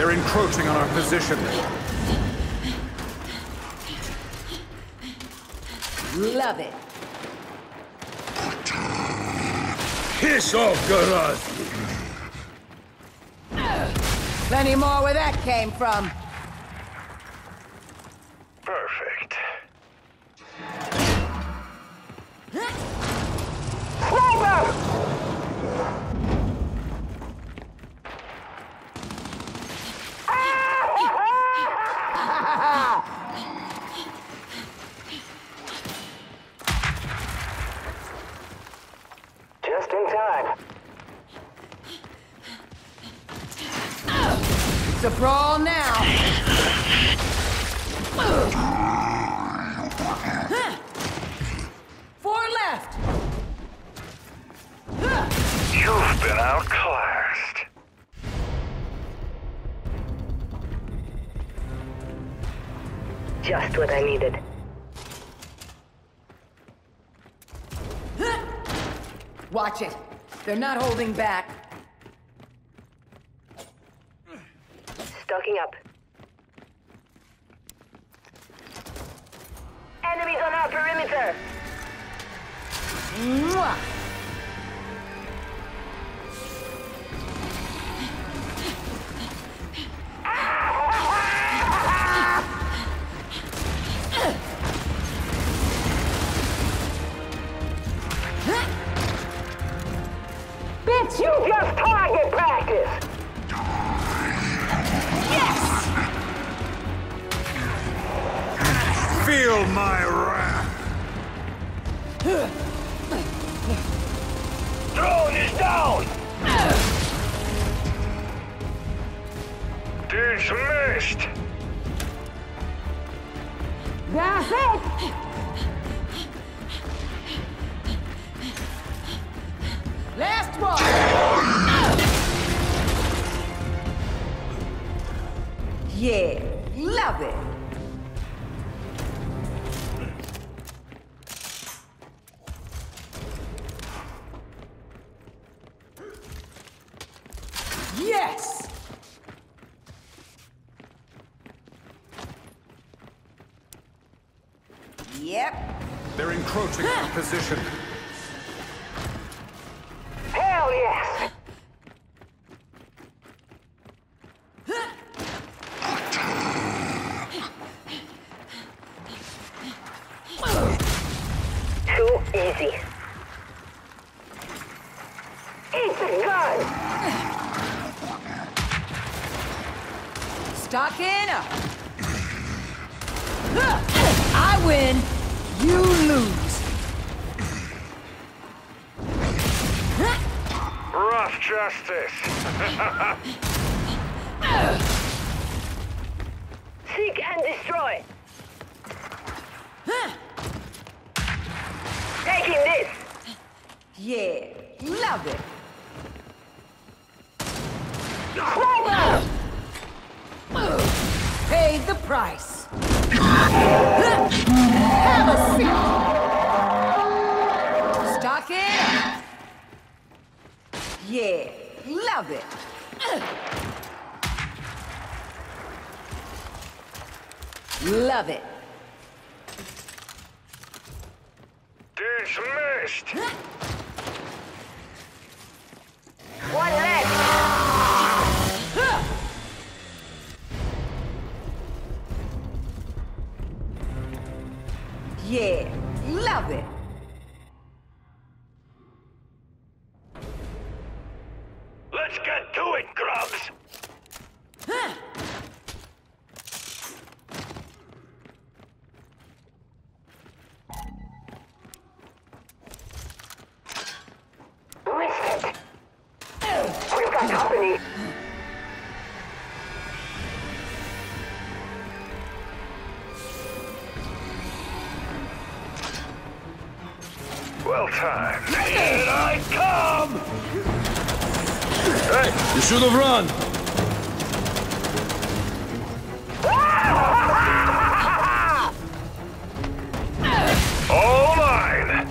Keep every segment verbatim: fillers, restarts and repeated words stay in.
They're encroaching on our position. Love it. Piss off, Garaz! Plenty more where that came from. Perfect. Just in time. It's a brawl now. Four left. You've been outclassed. Just what I needed. Watch it. They're not holding back. Stocking up. Enemies on our perimeter! Mwah! Bitch, you just target practice! Feel my wrath! Drone is down! Dismissed! That's it! Last one! Yeah, love it! Yes! Yep. They're encroaching on our position. Hell yes! Too easy. It's a gun! Stocking up. I win, you lose. Rough justice. Seek and destroy! Taking this! Yeah, love it. Clover! Pay the price. Have a seat. Stocking. Yeah, love it. Love it. Dismissed! One left! Yeah, love it. Let's get to it, grubs! Missed it! We've got company! Well timed. Here I come! Hey, you should have run! All mine!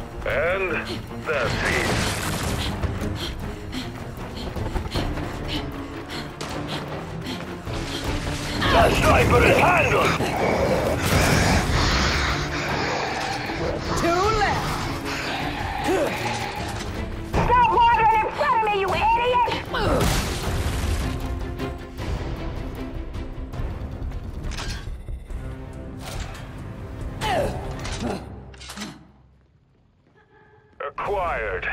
And that's it. Two left. Stop wandering in front of me, you idiot! Acquired.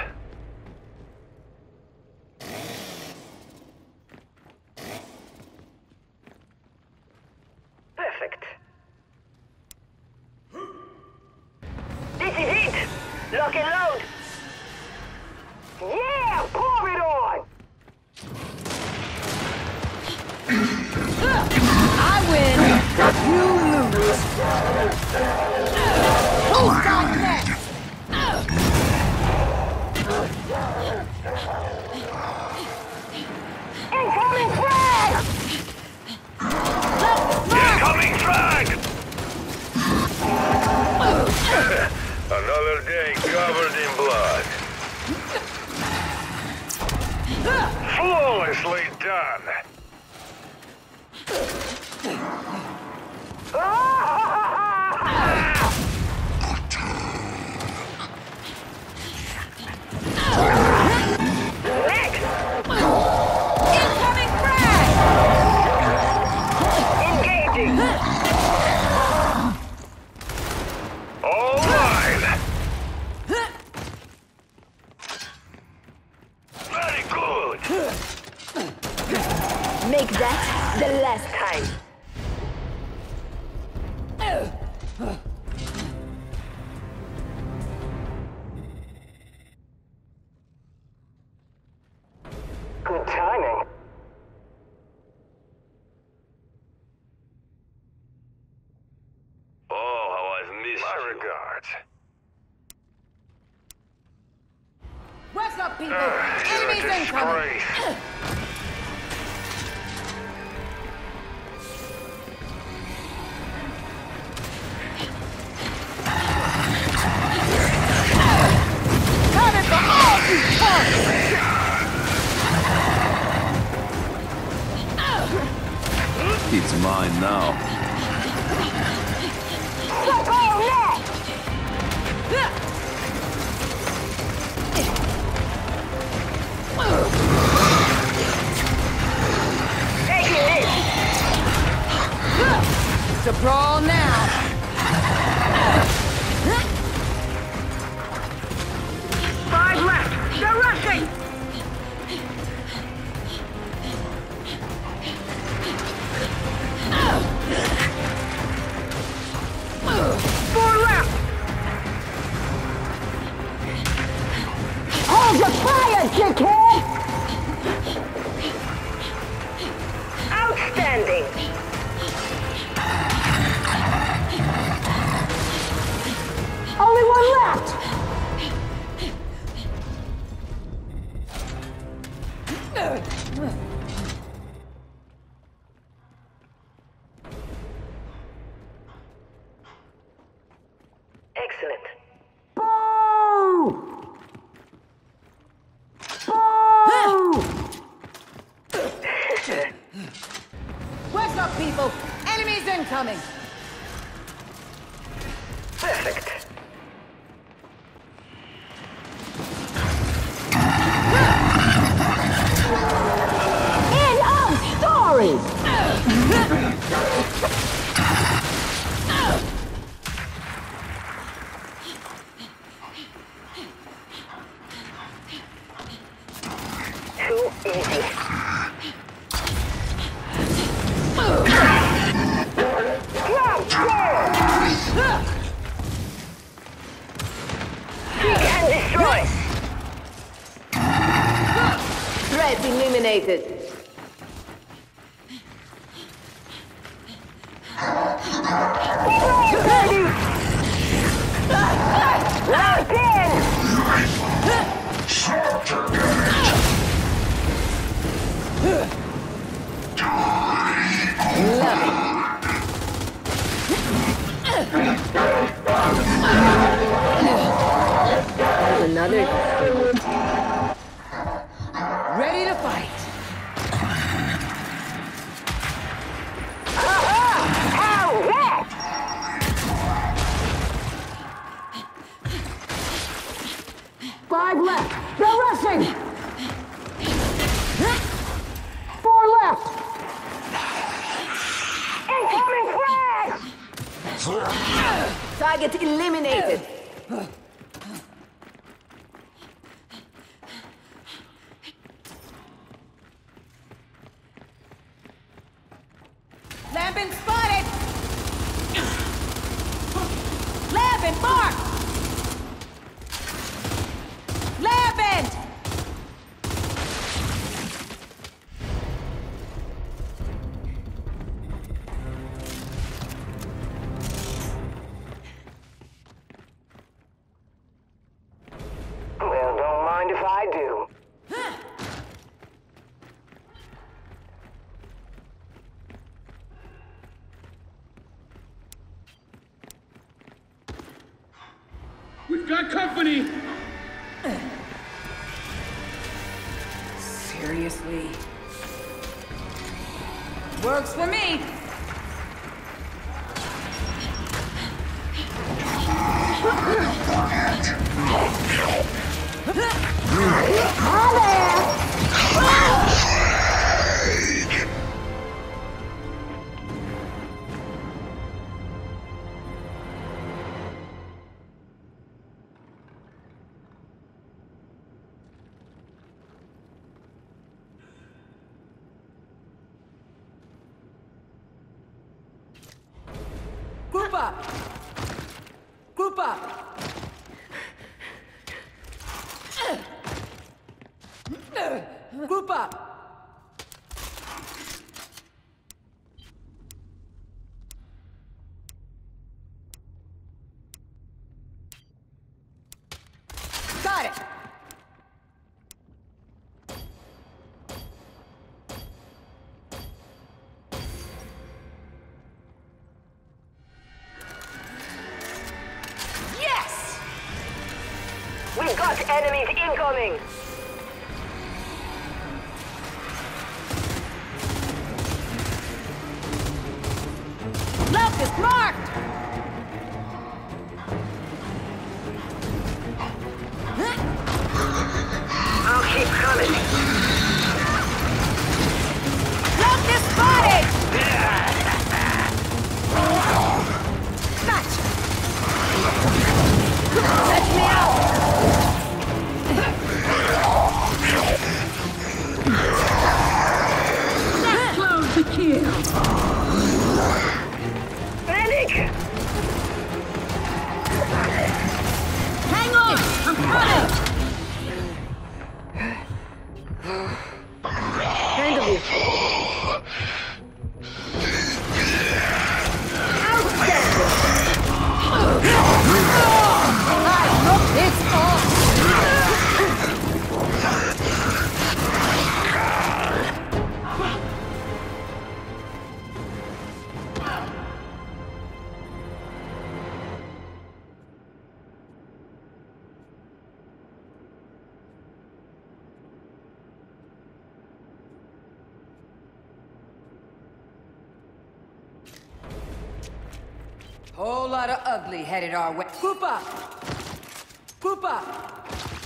Perfect. This is it! Lock and load! Yeah! Pour it on! I win. You lose. Who's got next? Incoming frag! Incoming frag! Another day covered in blood. Flawlessly done. Incoming frag! Engaging! All right. Very good. Make that the last time. Good timing. Oh, how I've missed My regards. What's up, people? Uh, you're Enemies a incoming. disgrace. Coming for all you punks! It's mine now. Suck on that! Taking this! It's a brawl now. Five left! They're rushing! Four left! Hold your fire, dickhead! Outstanding! Only one left! Excellent. Boo! Boo! What's up, people? Enemies incoming. Perfect. End of story! Too easy. Drop dead! Seek and destroy! Threat eliminated. Locked in! Another. Ready to fight. Aha! How Target eliminated. Lambent spotted! Lambent marked! Lambent! Well, don't mind if I do. We've got company! Seriously? Works for me! Group up! Group up! Group up! Got it! Yes! We've got enemies incoming! Locust marked! I'll keep coming. Locust spotted! Gotcha! Touch me out! Let's close the kill! Panic! Hang on! I'm coming! Handle you. It's off! Whole lot of ugly headed our way. Group up! Group up!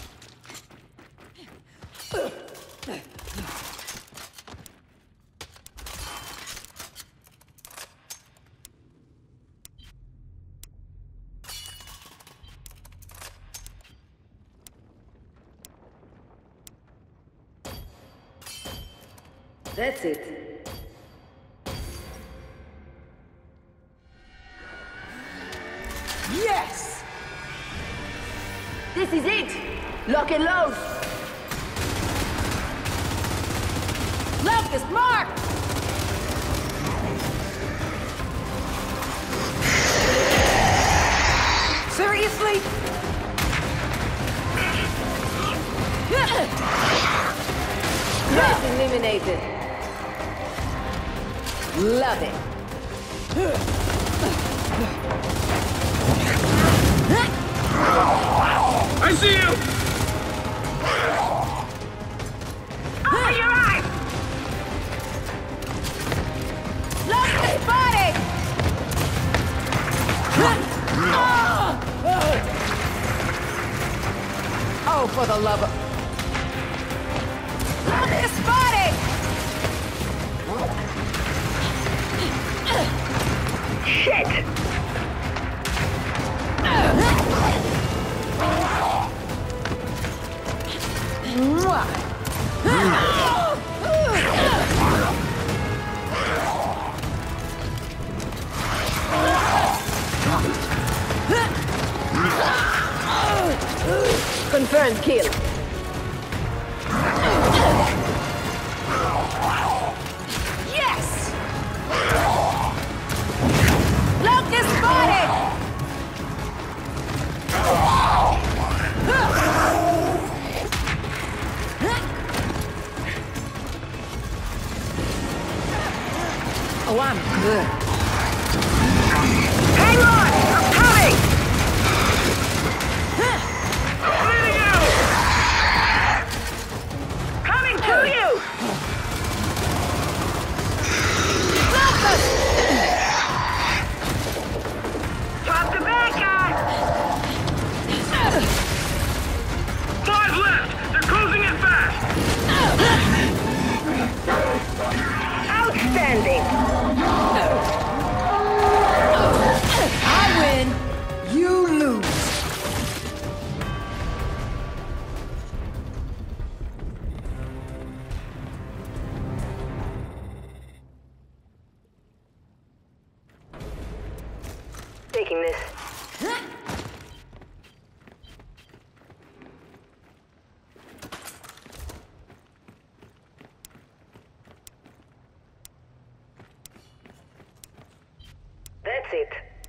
That's it. Yes! This is it! Lock and load! Locust marked! Seriously? Threat eliminated. Love it. I see you! Open your eyes! Locust spotted! Oh, for the love of... Locust spotted! Shit! Confirmed kill. Yes! Locust spotted! Oh, I'm good. Hang on! I'm coming! Bleeding out! Coming to you! Drop the back, guys! Five left! They're closing in fast! Outstanding! I win, you lose. Taking this. That's it.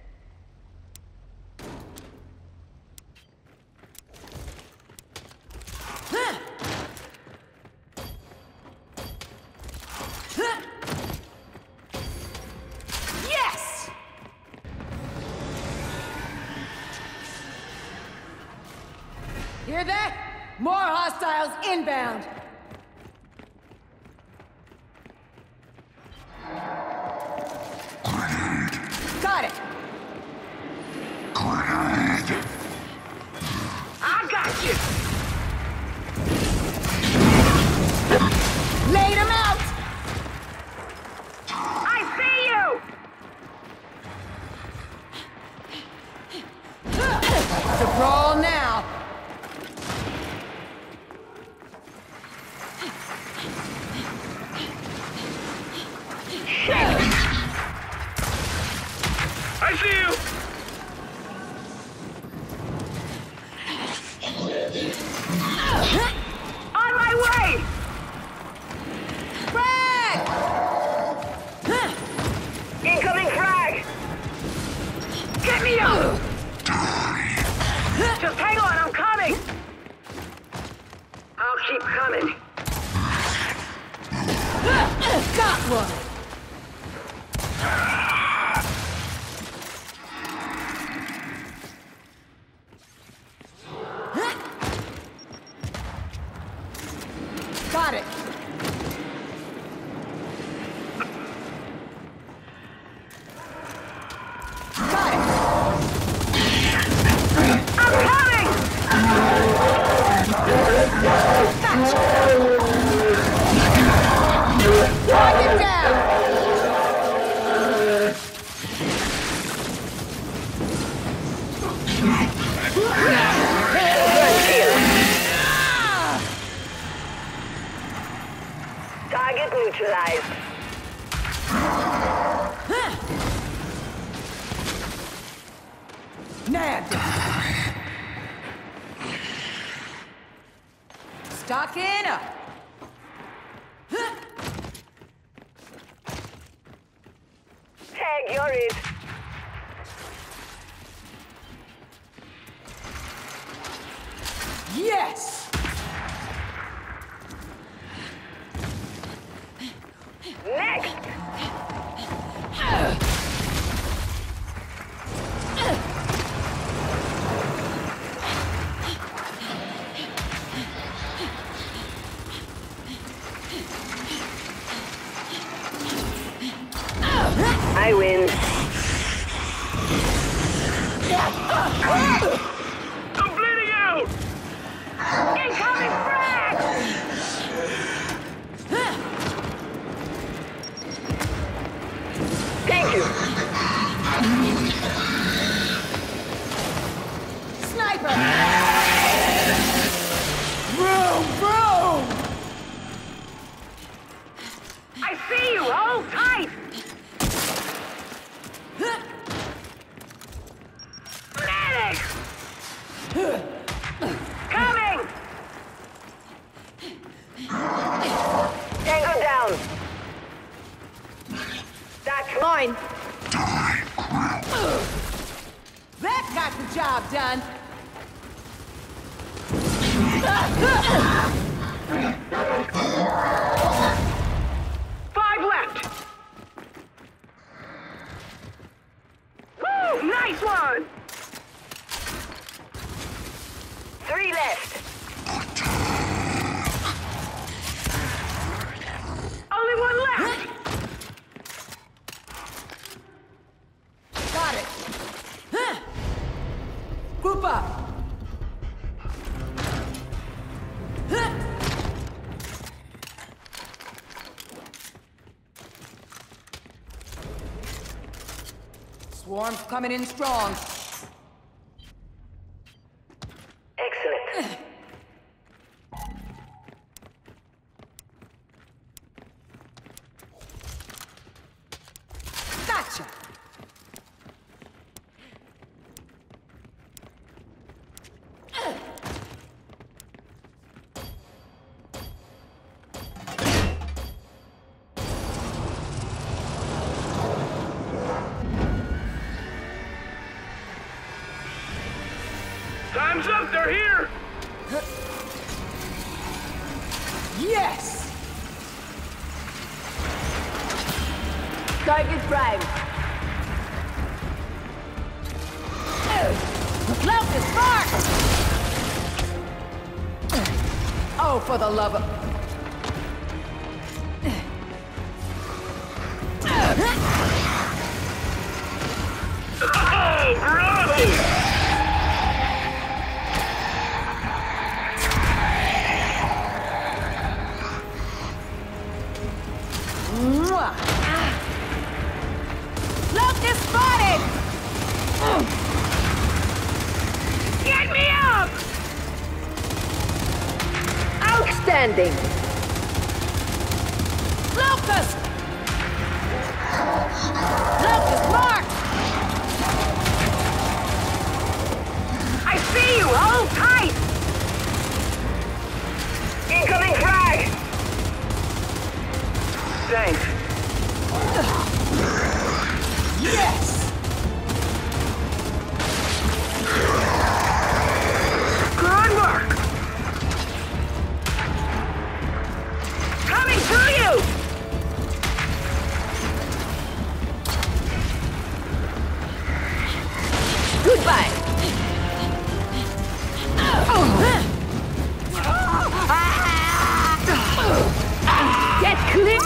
Yes! Hear that? More hostiles inbound. Got it. I got you! Laid him out. I see you! To brawl now. I see you! On my way! Frag! Incoming frag! Get me up! Just hang on, I'm coming! I'll keep coming. Got one. Got it. Got it. I'm coming! Target down. Target neutralized. Nabbed it. Stocking up. Tag, you're it. Yes. Next! I win. I'm bleeding out! Incoming frag! Thank you. Sniper. Vroom, vroom. I see you. Hold tight. Medic! Coming! job done. Five left. Woo! Nice one. Three left. Only one left. Got it. Group up. Swarm's coming in strong. Excellent. Gotcha. Time's up. They're here. Yes! Target prime. Locust mark! Oh, for the love of... Oh, bravo! Mwah. Locust spotted! Get me up! Outstanding. Locust! Locust marked! I see you. Hold tight. Incoming frag. Thanks. Yes! Good work. Coming to you. Goodbye. Get clear.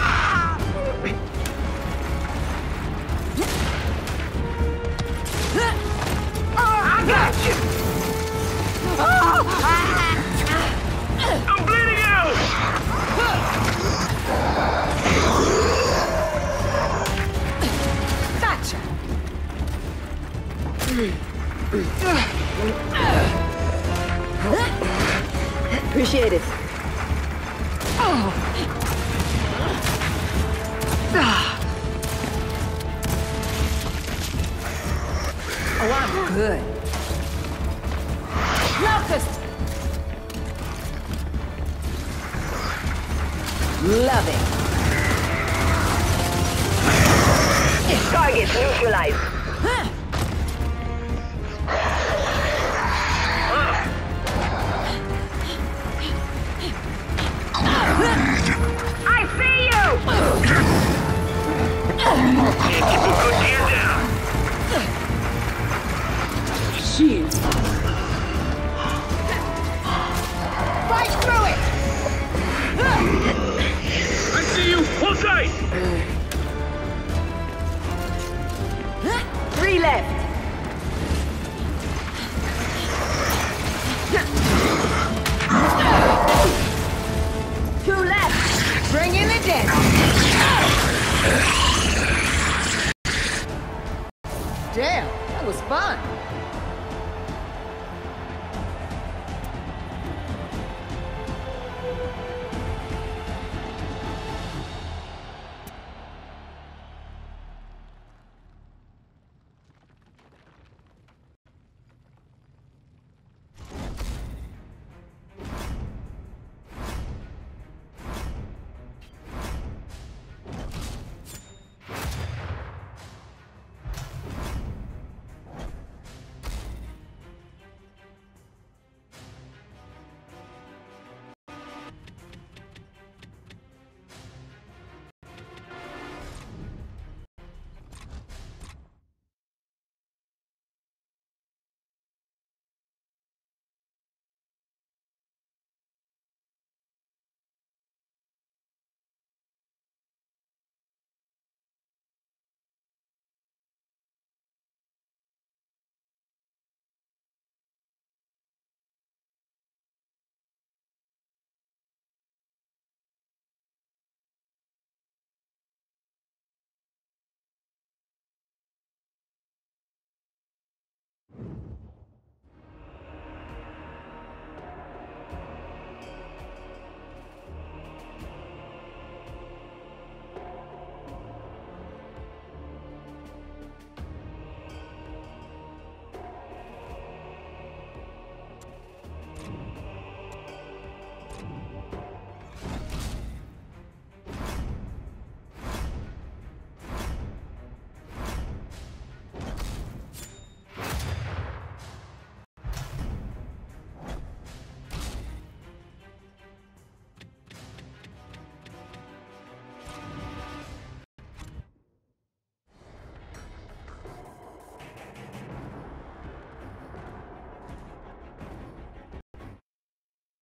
I got you. I'm bleeding out. Gotcha! Appreciate it. Oh, I'm good. Locust! Love it. Target neutralized. Huh. I see you. Keep a good hand down. Shit. Fight through it! I see you! Hold tight. Three left. Two left. Bring in the dead! Damn, that was fun.